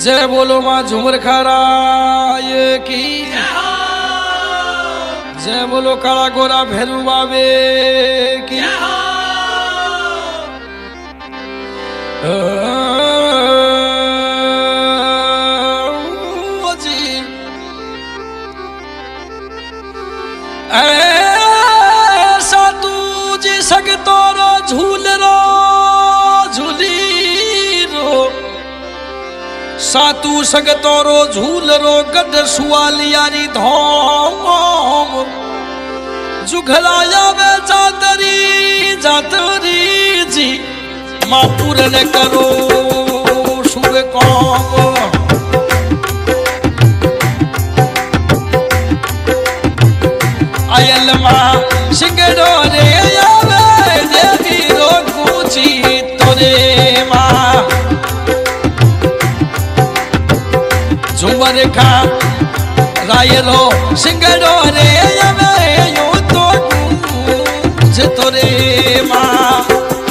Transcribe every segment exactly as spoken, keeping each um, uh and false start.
जय बोलो माँ झूमर खराय की, जय बोलो काला गोरा भैरू बाबे की। जी ऐसा तू जी सकतो रो झूल रो झूली रो, सातू सकतो रो झूल रो गड सुआल यारी धोम जुघलाया वे जातरी जातरी जी माँ पूर्ण करो शुभ काम। आयल माँ सिंगड़ो रे आवे देवी रो कूची तोरे माँ झुमर खा रायलो सिंगड़ो रे आवे यो तो कूच तोरे माँ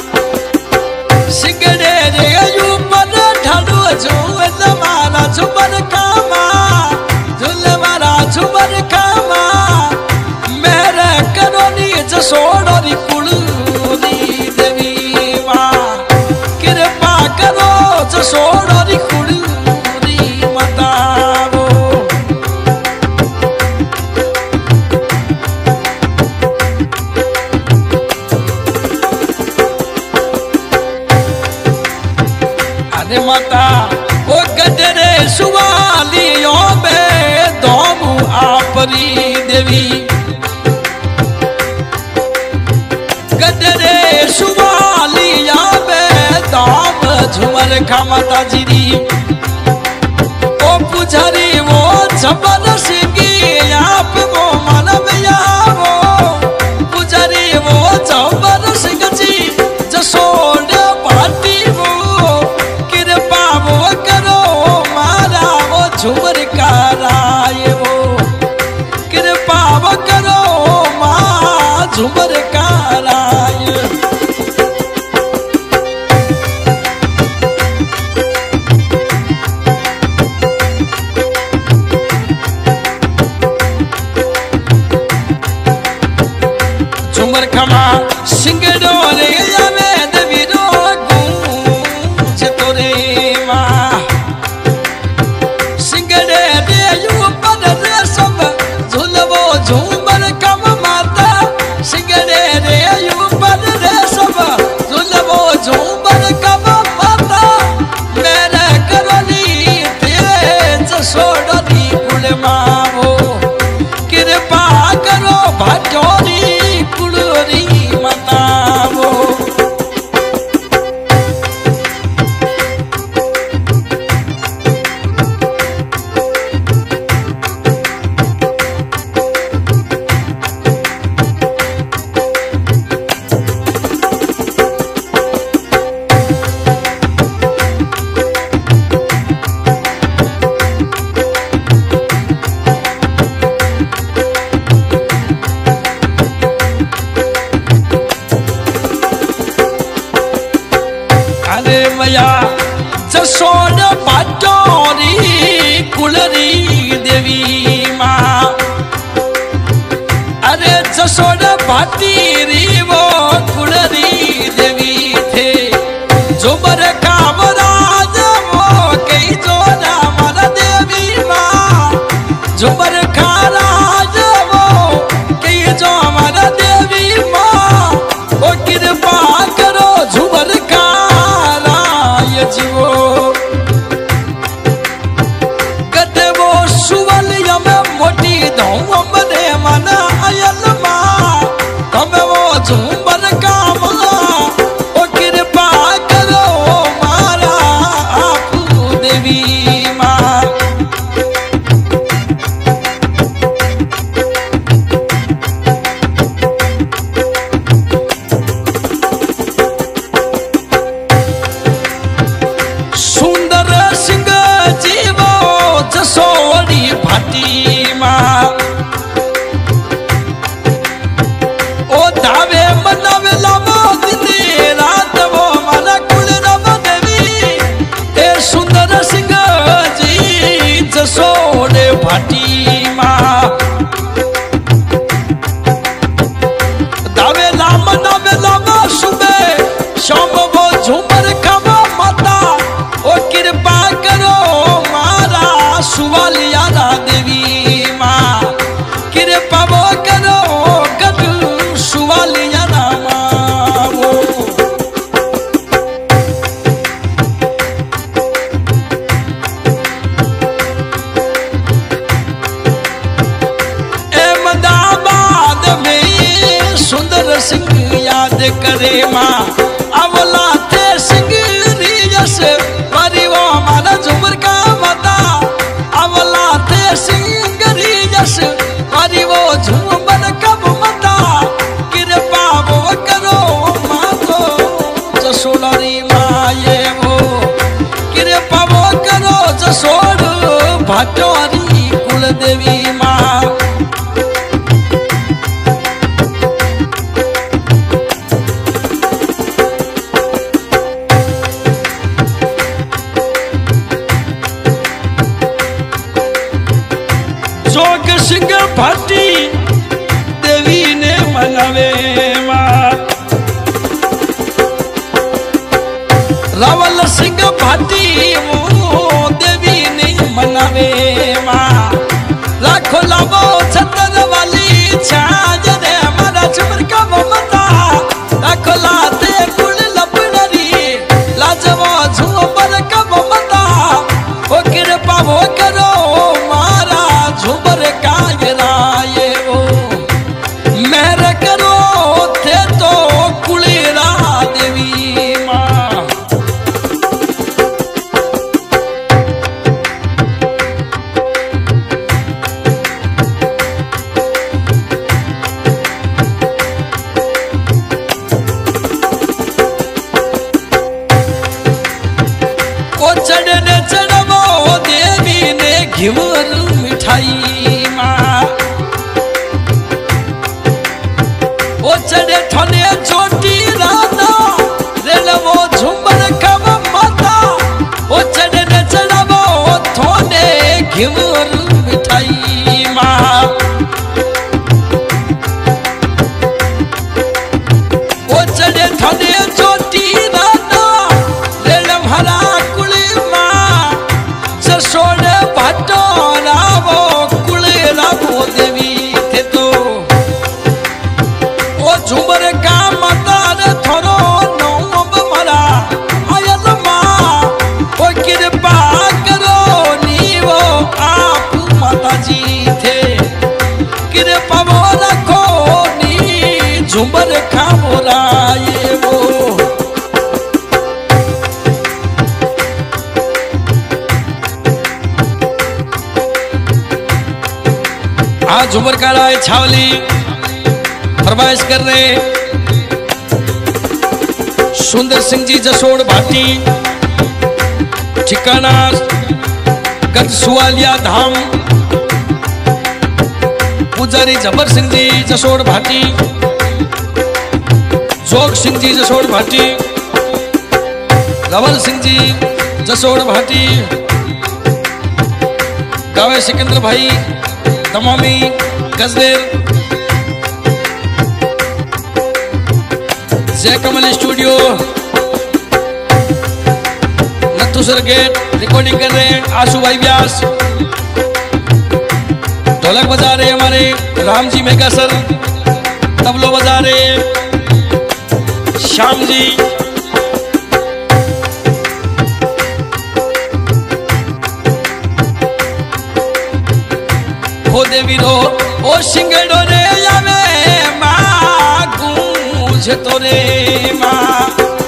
सिंगड़े रे यू पर ढाडू झूल मारा झुमर खामा झूल मारा झुमर खामा मेरे करोनी जसोड़ोरी कुड़ी देवी माँ कृपा करो जसोड़ोरी कुड़ी मतावो। अरे माता ओ गजरे सुवालियों में दोमू आपरी देवी गजरे सुवालिया में दाम झुमर खा माता जीरी ओ पुजारी वो झबर सिंगी आप वो मानव यावो पुजारी वो झबर सिंह जी जसोड़ पाटी वो कृपा वो करो मारा वो झुमर का राय वो कृपा वो करो माँ झुमर का राय। झुमर खमा सिंगड़ो रे आवे देवी रो गूंज तोरे माँ सिंगड़े रे यू पर रे सब झुलवो झूमर खम माता सिंगड़े रे यू पर रे सब झुलवो झूमर खम माता मेरे करोनी तेज सोड़नी कुल मावो कृपा करो भाग्योरी कुड़ोरी मतावो। अरे मैया जसोड़ पाटोरी कुलरी देवी माँ अरे जसोड़ पाटीरी वो कुलरी देवी थे झुमर काम राज वो कई जो रामर देवी माँ झुमर खा राज वो कई जो हमारा देवी माँ वो कृपा करो झुमर खा जीवो गते वो सुवलिया में मोटी धौम ने मना आयल माँ तमे वो झूमर काम ओ कृपा करो मारा आपू देवी माँ। सुंदर सिंह जीवो जसोड़ी भाटी माँ ओ धावे मनावे लावो दिन रात वो मारा कुल रव देवी ए सुंदर सिंह धाम नावे लावा सुबह शाम वो झूमर खावा माता ओ कृपा करो मारा सुवालिया रा देवी माँ कृपा वो करो गद सुवालिया रामा वो अहमदाबाद में सुंदर सिंह याद करे माँ अवला थे सिंह रिजस परिवो माना झुमर का मता अवला थे सिंह रिजस परिवो झुमर कब मता कृपा वो करो माँ तो जसोड़ी माँ ये वो कृपा वो करो जसोड़ भटोरी कुल देवी माँ जोग सिंह भाटी देवी ने मनावे माँ रावल सिंह भाटी वो देवी ने मनावे माँ लाखों लाभो छतर वाली छाज रे हमारा झुमर का ममता लाखों लाते कुल लपड़री लाजवा झुमर का ममता वो कृपा वो करो मारा झुमर का गिराए वो मेरे करो थे तो कुलेरा देवी माँ ओ चढ़ने चढ़वो देवी ने घिवर मिठाई माँ ओ चढ़े ठने छोटी राधा रेलवो झुमर कब माता ओ चढ़ने चढ़वो थोने घिवर मिठाई माँ ओ चढ़े ठने छोटी राधा रेलम हरा कुली माँ जसोड़ भटोरा वो कुलेरा वो देवी थे तो ओ झुमर का मतार थोरो नौब मरा आयल माँ ओ कृपा करो नी वो आप माता जी थे कृपा वो रखो नी झुमर का मोराए वो आज झुमर का राय छावली फरमाइश कर रहे सुंदर सिंह जी जसोड़ भाटी ठिकाना गद सुवालिया धाम पुजारी जबर सिंह जी जसोड़ भाटी जोग सिंह जी जसोड़ भाटी रवल सिंह जी जसोड़ भाटी गावे सिकंदर भाई तमामी गजदेर Jai Kamal studio Nathusar gate recording कर रहे हैं आशु भाई व्यास ढोलक बजा रहे हमारे राम जी मेगा सर तबलो बजा रहे श्याम जी हो देवी रो ओ सिंगड़ो रे यावे माँ गूंज तो रे माँ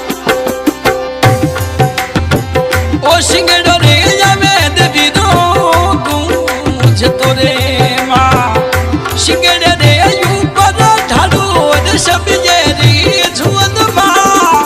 ओ सिंगड़ो रे यावे देवी रो गूंज तो रे माँ सिंगड़े रे ऊपर ढालू रे सब जेरी झुंद माँ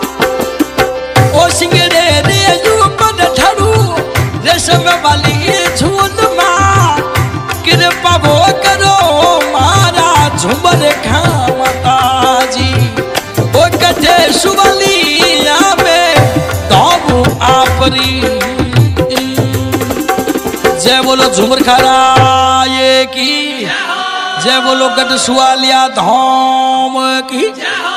ओ सिंगड़े रे ऊपर ढालू रे सब वाली झुंद माँ कृपा वो करो मारा झुमर खा माता जी ओ कटे सुवलिया में दाऊ आपरी जय बोलो झुमर खराए की जय बोलो गट सुआलिया धाम की।